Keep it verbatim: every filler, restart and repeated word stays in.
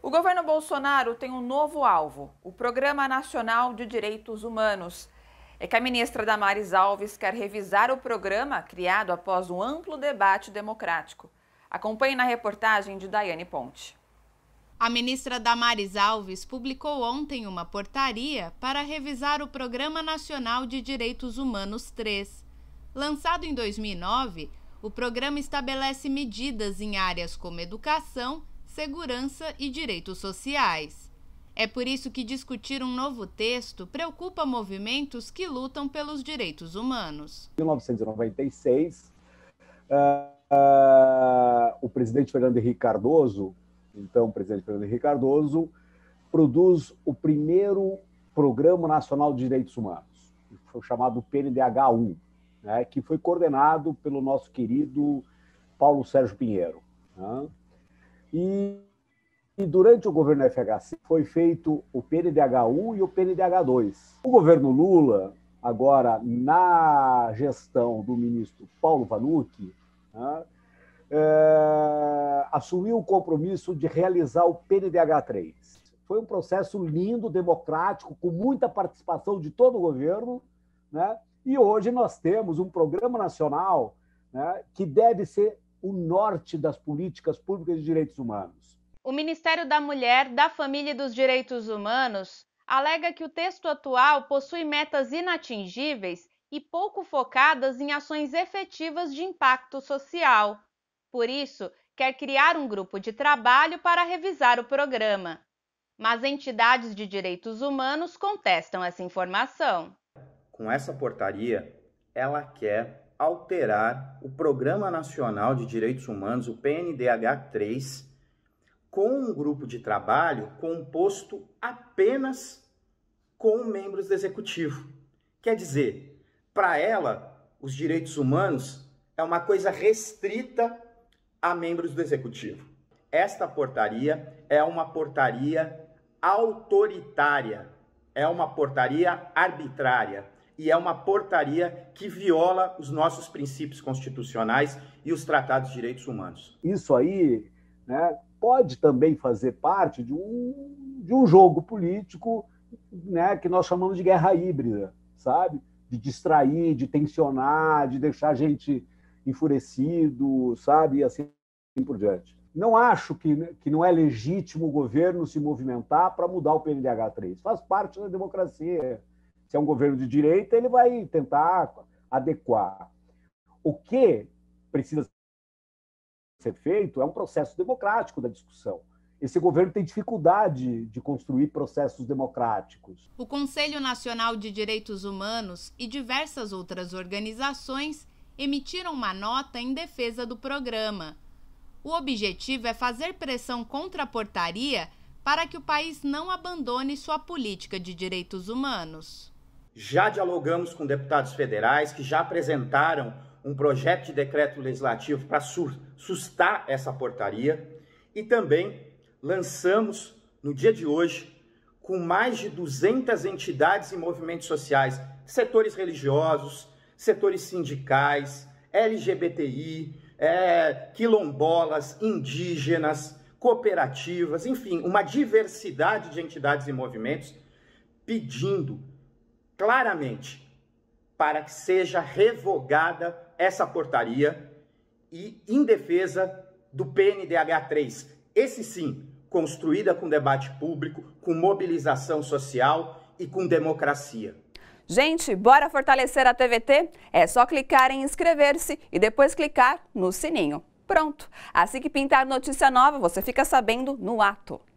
O governo Bolsonaro tem um novo alvo, o Programa Nacional de Direitos Humanos. É que a ministra Damares Alves quer revisar o programa criado após um amplo debate democrático. Acompanhe na reportagem de Daiane Ponte. A ministra Damares Alves publicou ontem uma portaria para revisar o Programa Nacional de Direitos Humanos três. Lançado em dois mil e nove, o programa estabelece medidas em áreas como educação, segurança e direitos sociais. É por isso que discutir um novo texto preocupa movimentos que lutam pelos direitos humanos. Em mil novecentos e noventa e seis, uh, uh, o presidente Fernando Henrique Cardoso, então o presidente Fernando Henrique Cardoso, produz o primeiro Programa Nacional de Direitos Humanos, foi chamado P N D H um, né, que foi coordenado pelo nosso querido Paulo Sérgio Pinheiro. Né? E, e durante o governo F H C foi feito o P N D H um e o P N D H dois. O governo Lula, agora na gestão do ministro Paulo Vanucchi, né, é, assumiu o compromisso de realizar o P N D H três. Foi um processo lindo, democrático, com muita participação de todo o governo, né? E hoje nós temos um programa nacional, né, que deve ser o norte das políticas públicas de direitos humanos. O Ministério da Mulher, da Família e dos Direitos Humanos alega que o texto atual possui metas inatingíveis e pouco focadas em ações efetivas de impacto social. Por isso, quer criar um grupo de trabalho para revisar o programa. Mas entidades de direitos humanos contestam essa informação. Com essa portaria, ela quer alterar o Programa Nacional de Direitos Humanos, o P N D H três, com um grupo de trabalho composto apenas com membros do Executivo. Quer dizer, para ela, os direitos humanos é uma coisa restrita a membros do Executivo. Esta portaria é uma portaria autoritária, é uma portaria arbitrária. E é uma portaria que viola os nossos princípios constitucionais e os tratados de direitos humanos. Isso aí, né, pode também fazer parte de um, de um jogo político, né, que nós chamamos de guerra híbrida, sabe? De distrair, de tensionar, de deixar a gente enfurecido, sabe? E assim por diante. Não acho que, que não é legítimo o governo se movimentar para mudar o P N D H três. Faz parte da democracia. Se é um governo de direita, ele vai tentar adequar. O que precisa ser feito é um processo democrático da discussão. Esse governo tem dificuldade de construir processos democráticos. O Conselho Nacional de Direitos Humanos e diversas outras organizações emitiram uma nota em defesa do programa. O objetivo é fazer pressão contra a portaria para que o país não abandone sua política de direitos humanos. Já dialogamos com deputados federais que já apresentaram um projeto de decreto legislativo para sustar essa portaria e também lançamos, no dia de hoje, com mais de duzentas entidades e movimentos sociais, setores religiosos, setores sindicais, L G B T I, é, quilombolas, indígenas, cooperativas, enfim, uma diversidade de entidades e movimentos pedindo claramente para que seja revogada essa portaria e em defesa do P N D H três. Esse sim, construída com debate público, com mobilização social e com democracia. Gente, bora fortalecer a T V T? É só clicar em inscrever-se e depois clicar no sininho. Pronto! Assim que pintar notícia nova, você fica sabendo no ato.